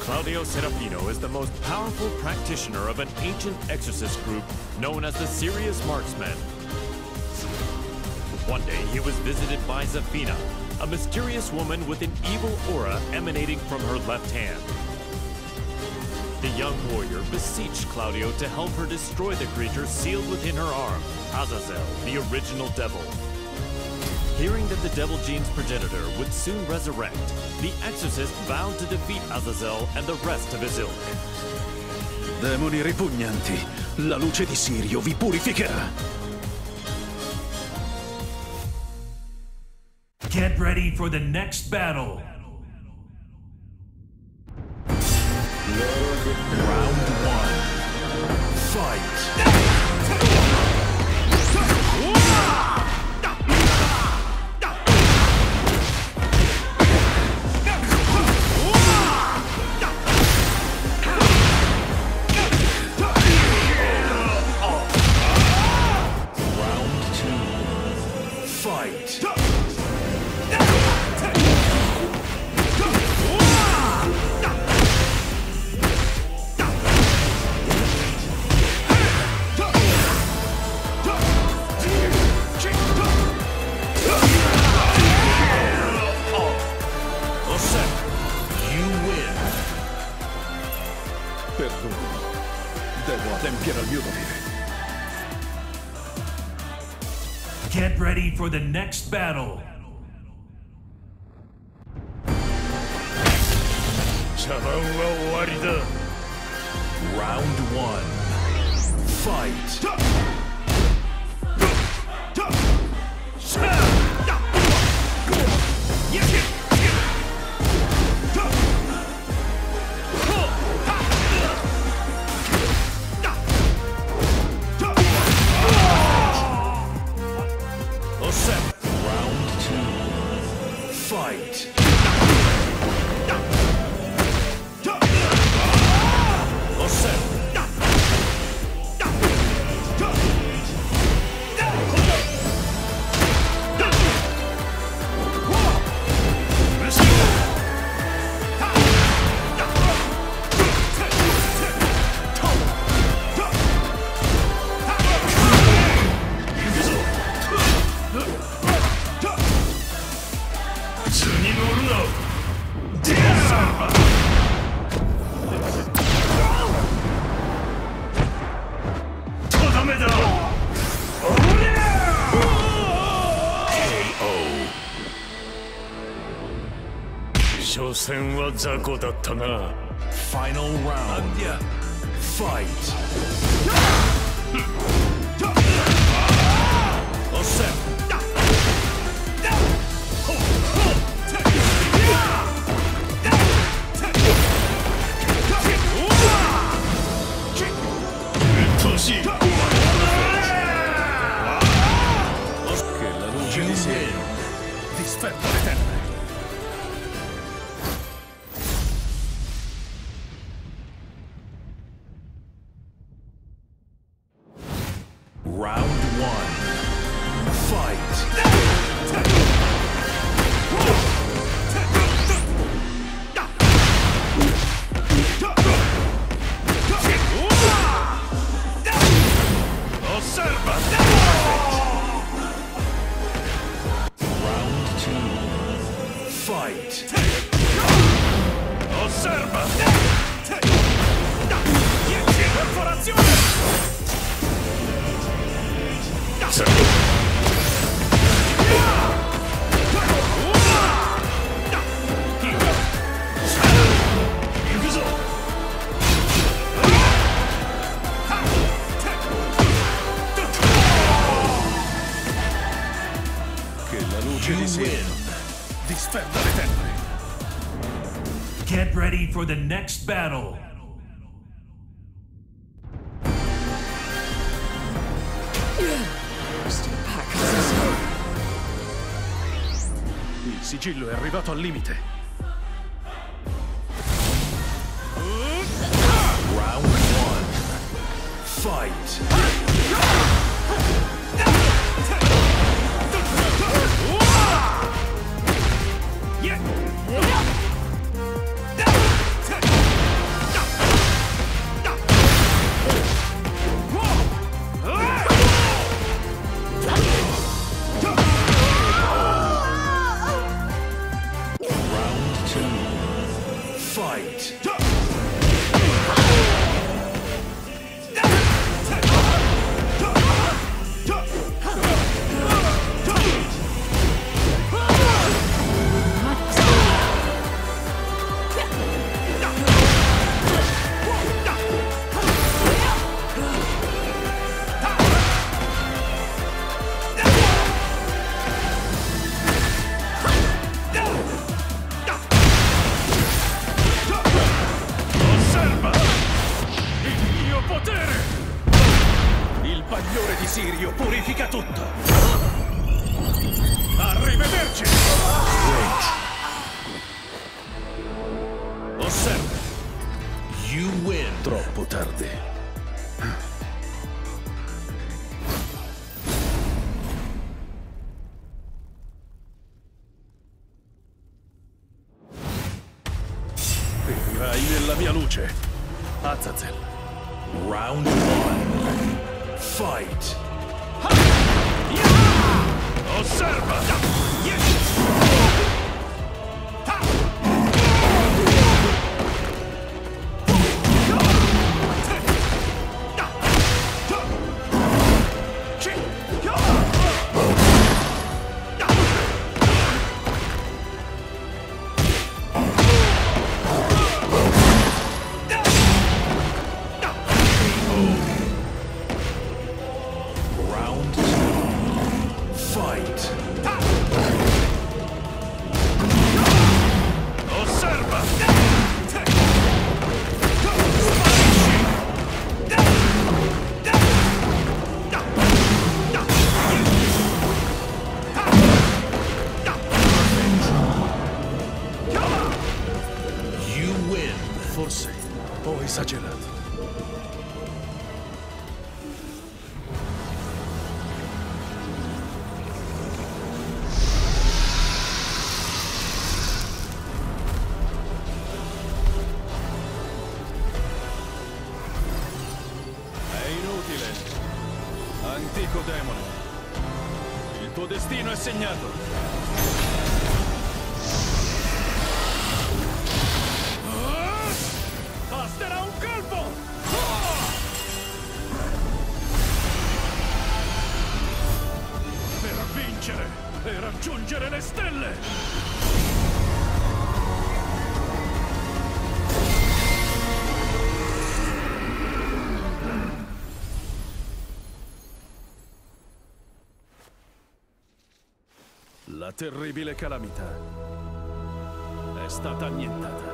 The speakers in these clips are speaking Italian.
Claudio Serafino is the most powerful practitioner of an ancient exorcist group known as the Serious Marksmen. One day, he was visited by Zafina, a mysterious woman with an evil aura emanating from her left hand. The young warrior beseeched Claudio to help her destroy the creature sealed within her arm, Azazel, the original devil. Hearing that the Devil Gene's progenitor would soon resurrect, the exorcist vowed to defeat Azazel and the rest of his ilk. Demoni ripugnanti, la luce di Sirio vi purificherà. Get ready for the next battle. Round 1. Fight! Devo adempiere al mio dovere. Get ready for the next battle. Round 1. Fight! Final round. Fight! Che la luce di Sirio disperda le tenebre. Round 1. Fight! Osserva! Round 2. Fight! Osserva! Perforazione! Che la luce di Sirio disperda le tenebre. Get ready for the next battle. Il sigillo è arrivato al limite. Round 1. Fight! tardi. Perirai nella mia luce, Azazel. Round 1. Fight! Osserva! Round 2. Fight! Osserva! You win. Forse ho esagerato. È inutile, antico demone. Il tuo destino è segnato. Basterà un colpo! Per vincere e raggiungere le stelle! La terribile calamità è stata annientata.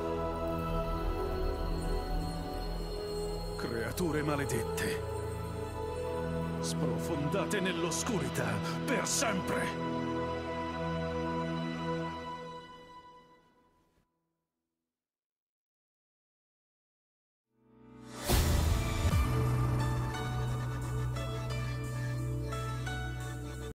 Creature maledette, sprofondate nell'oscurità per sempre.